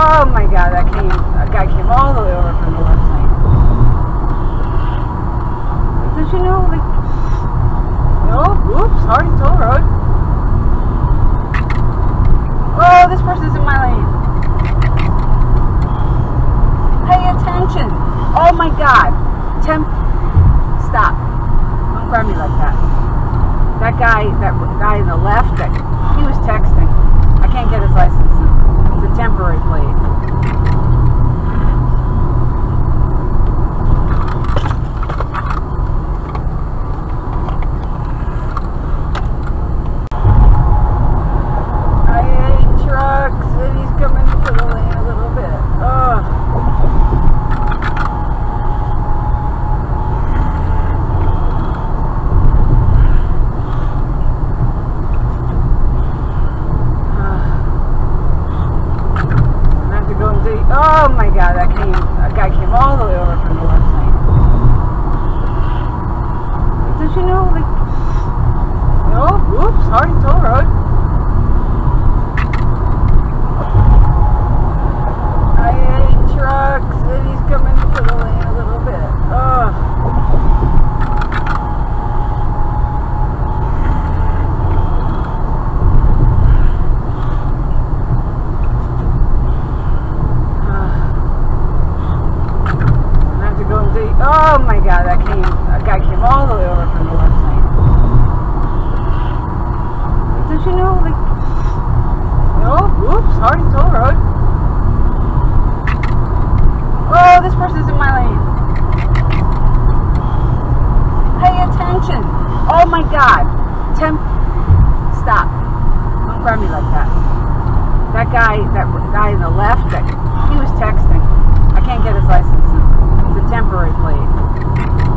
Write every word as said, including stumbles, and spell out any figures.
Oh my god, that came, that guy came all the way over from the left lane. Did you know, like, oh, oops, hard toll road. Oh, this person's in my lane. Pay attention. Oh my god. Temp, stop. Don't grab me like that. That guy, that guy in the left, that he was texting. I can't get his license. It's a temporary plate. I hate trucks, and he's coming into the lane a little bit. Ugh. Oh my god, that came, that guy came all the way over from the left lane. Did you know, like, oh, oops, hard toll road. I hate trucks, and he's coming into the lane a little bit. Ugh. Oh my god, that came, that guy came all the way over from the left lane. Did you know, like, oh, oops, hard toll road. Oh, this person's in my lane. Pay attention. Oh my god. Temp, stop. Don't grab me like that. That guy, that guy in the left, that he was texting. I can't get his license. It's a temporary plate.